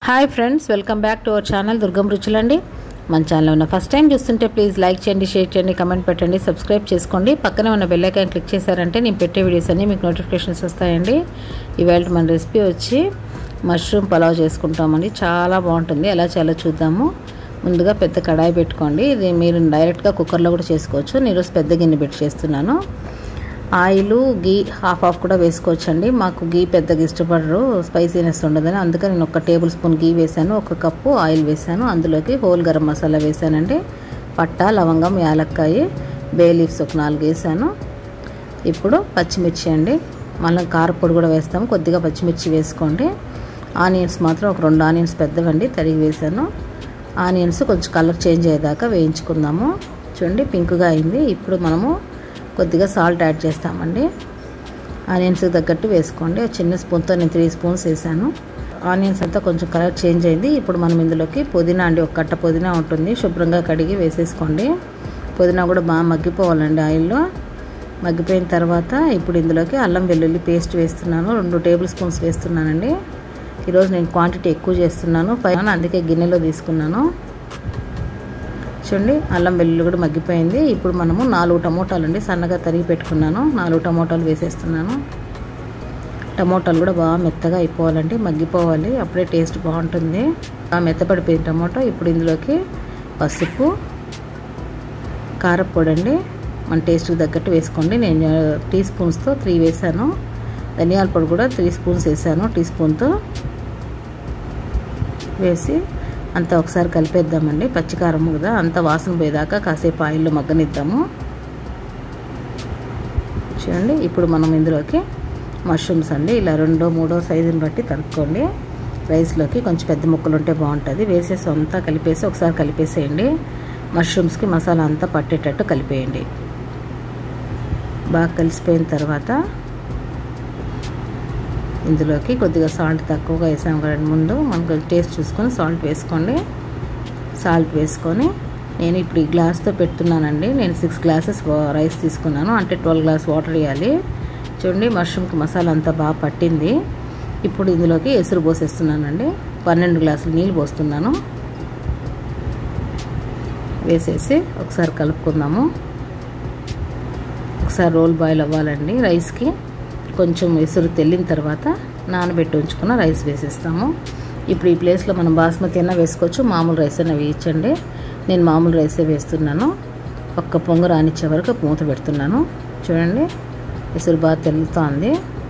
Hi friends, welcome back to our channel Durgam Ruchulu అండి. మన channel ఉన్న ఫస్ట్ టైం చూస్తుంటే ప్లీజ్ లైక్ చేయండి, షేర్ చేయండి, కమెంట్ పెట్టండి, సబ్స్క్రైబ్ చేసుకోండి. పక్కనే ఉన్న బెల్ ఐకాన్ క్లిక్ చేశారంటే నేను పెట్టే వీడియోస్ అన్నీ మీకు నోటిఫికేషన్స్ వస్తాయండి. ఇవాళ మన రెసిపీ వచ్చి మష్రూమ్ పలావ్ చేసుకుంటామండి. చాలా బాగుంటుంది. ఎలా చేయాలో చూద్దాము. ముందుగా పెద్ద కడాయి పెట్టుకోండి. ఇది మీరు డైరెక్ట్గా కుక్కర్లో కూడా చేసుకోవచ్చు. నేను ఈరోజు పెద్ద గిన్నె పెట్టి చేస్తున్నాను. ఆయిల్ గీ హాఫ్ కూడా వేసుకోవచ్చండి. మాకు గీ పెద్దగా ఇష్టపడరు, స్పైసీనెస్ ఉండదని, అందుకని నేను 1 టేబుల్ స్పూన్ గీ వేసాను, 1 కప్పు ఆయిల్ వేసాను. అందులోకి హోల్ గరం మసాలా వేసానండి. పట్టా, లవంగం, యాలక్కాయ, బే లీవ్స్ ఒక 4 వేసాను. ఇప్పుడు పచ్చిమిర్చి అండి, మళ్ళీ కారపొడి కూడా వేస్తాము. కొద్దిగా పచ్చిమిర్చి వేసుకోండి. ఆనియన్స్ మాత్రం ఒక 2 ఆనియన్స్ పెద్దవండి తరిగి వేసాను. ఆనియన్స్ కొంచెం కలర్ చేంజ్ అయ్యేదాకా వేయించుకుందాము. చూడండి, పింక్గా అయింది. ఇప్పుడు మనము కొద్దిగా సాల్ట్ యాడ్ చేస్తామండి. ఆనియన్స్కి తగ్గట్టు వేసుకోండి. చిన్న స్పూన్తో నేను 3 స్పూన్స్ వేసాను. ఆనియన్స్ అంతా కొంచెం కలర్ చేంజ్ అయింది. ఇప్పుడు మనం ఇందులోకి పుదీనా అండి, 1 కట్ట పుదీనా ఉంటుంది, శుభ్రంగా కడిగి వేసేసుకోండి. పుదీనా కూడా బాగా మగ్గిపోవాలండి ఆయిల్లో. మగ్గిపోయిన తర్వాత ఇప్పుడు ఇందులోకి అల్లం వెల్లుల్లి పేస్ట్ వేస్తున్నాను. 2 టేబుల్ స్పూన్స్ వేస్తున్నానండి. ఈరోజు నేను క్వాంటిటీ ఎక్కువ చేస్తున్నాను, అందుకే గిన్నెలో తీసుకున్నాను. చూడండి, అల్లం వెల్లుల్లి కూడా మగ్గిపోయింది. ఇప్పుడు మనము 4 టమోటాలు అండి సన్నగా తరిగి పెట్టుకున్నాను. 4 టమోటాలు వేసేస్తున్నాను. టమోటాలు కూడా బాగా మెత్తగా అయిపోవాలండి, మగ్గిపోవాలి, అప్పుడే టేస్ట్ బాగుంటుంది. బాగా మెత్తపడిపోయింది టమోటా. ఇప్పుడు ఇందులోకి పసుపు, కారపొడి అండి, మన టేస్ట్కి తగ్గట్టు వేసుకోండి. నేను టీ స్పూన్స్తో 3 వేసాను. ధనియాల పొడి కూడా 3 స్పూన్స్ వేసాను టీ స్పూన్తో వేసి అంతా ఒకసారి కలిపేద్దామండి. పచ్చికారం కదా, అంత వాసన పోయేదాకా కాసేపు ఆయిల్లో మగ్గనిద్దాము. చూడండి, ఇప్పుడు మనం ఇందులోకి మష్రూమ్స్ అండి ఇలా 2, 3 సైజుని బట్టి తరుక్కోండి. రైస్లోకి కొంచెం పెద్ద ముక్కలు ఉంటే బాగుంటుంది. వేసేసి అంతా కలిపేసి ఒకసారి కలిపేసేయండి. మష్రూమ్స్కి మసాలా అంతా పట్టేటట్టు కలిపేయండి. బాగా కలిసిపోయిన తర్వాత ఇందులోకి కొద్దిగా సాల్ట్ తక్కువగా వేసాము కదండి ముందు, మనకు టేస్ట్ చూసుకొని సాల్ట్ వేసుకోండి. సాల్ట్ వేసుకొని నేను ఇప్పుడు ఈ గ్లాస్తో పెడుతున్నానండి. నేను 6 గ్లాసెస్ రైస్ తీసుకున్నాను, అంటే 12 గ్లాస్ వాటర్ వేయాలి. చూడండి, మష్రూమ్కి మసాలా అంతా బాగా పట్టింది. ఇప్పుడు ఇందులోకి ఎసురు పోసేస్తున్నానండి. 12 గ్లాసులు నీళ్ళు పోస్తున్నాను. వేసేసి ఒకసారి కలుపుకుందాము. ఒకసారి రోల్ బాయిల్ అవ్వాలండి. రైస్కి కొంచెం ఎసురు తెల్లిన తర్వాత నానబెట్టి ఉంచుకున్న రైస్ వేసేస్తాము. ఇప్పుడు ఈ ప్లేస్లో మనం బాస్మతి అయినా వేసుకోవచ్చు, మామూలు రైస్ అయినా వేయించండి. నేను మామూలు రైసే వేస్తున్నాను. ఒక్క పొంగు రానిచ్చే వరకు మూత పెడుతున్నాను. చూడండి, ఎసురు బాగా తెల్లుతోంది.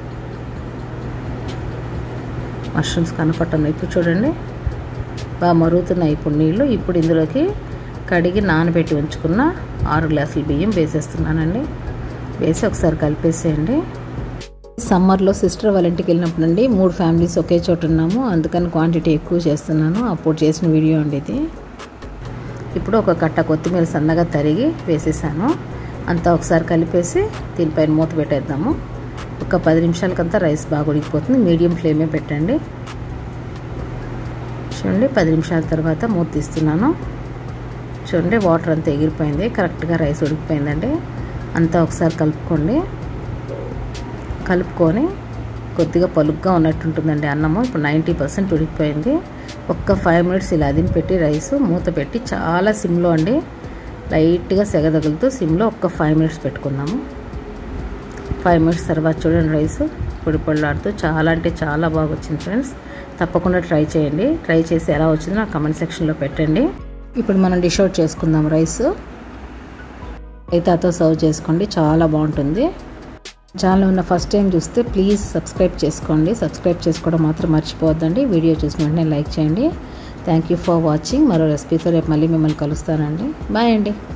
మష్రూమ్స్ కనపడుతుంది. ఇప్పుడు చూడండి, బాగా మరుగుతున్నాయి ఇప్పుడు నీళ్ళు. ఇప్పుడు ఇందులోకి కడిగి నానబెట్టి ఉంచుకున్న 6 గ్లాసుల బియ్యం వేసేస్తున్నానండి. వేసి ఒకసారి కలిపేసేయండి. సమ్మర్లో సిస్టర్ వాళ్ళ ఇంటికి వెళ్ళినప్పుడు అండి 3 ఫ్యామిలీస్ ఒకే చోట ఉన్నాము, అందుకని క్వాంటిటీ ఎక్కువ చేస్తున్నాను. అప్పుడు చేసిన వీడియో అండి ఇది. ఇప్పుడు 1 కట్ట కొత్తిమీర సన్నగా తరిగి వేసేసాను. అంతా ఒకసారి కలిపేసి దీనిపైన మూత పెట్టేద్దాము. ఒక 10 నిమిషాలకంతా రైస్ బాగా ఉడికిపోతుంది. మీడియం ఫ్లేమే పెట్టండి. చూడండి, 10 నిమిషాల తర్వాత మూత తీస్తున్నాను. చూడండి, వాటర్ అంతా ఎగిరిపోయింది, కరెక్ట్గా రైస్ ఉడికిపోయిందండి. అంతా ఒకసారి కలుపుకొని కొద్దిగా పలుగ్గా ఉన్నట్టుంటుందండి అన్నము. ఇప్పుడు 90% ఉడికిపోయింది. ఒక్క 5 మినిట్స్ ఇలా అదిని పెట్టి రైస్ మూత పెట్టి చాలా సిమ్లో అండి, లైట్గా సెగ తగులుతూ సిమ్లో ఒక్క 5 మినిట్స్ పెట్టుకుందాము. 5 మినిట్స్ తర్వాత చూడండి, రైస్ పొడి పొడిలాడుతూ చాలా అంటే చాలా బాగా వచ్చింది ఫ్రెండ్స్. తప్పకుండా ట్రై చేయండి. ట్రై చేసి ఎలా వచ్చిందో నా కమెంట్ సెక్షన్లో పెట్టండి. ఇప్పుడు మనం డిష్ అవుట్ చేసుకుందాం. రైస్ రైతాతో సర్వ్ చేసుకోండి, చాలా బాగుంటుంది. ఛానల్ ఉన్న ఫస్ట్ టైం చూస్తే ప్లీజ్ సబ్స్క్రైబ్ చేసుకోండి. సబ్స్క్రైబ్ చేసుకోవడం మాత్రం మర్చిపోవద్దండి. వీడియో చూసిన వెంటనే లైక్ చేయండి. Thank you for watching. మరో రెసిపీతో రేపు మళ్ళీ మిమ్మల్ని కలుస్తానండి. బాయ్ అండి.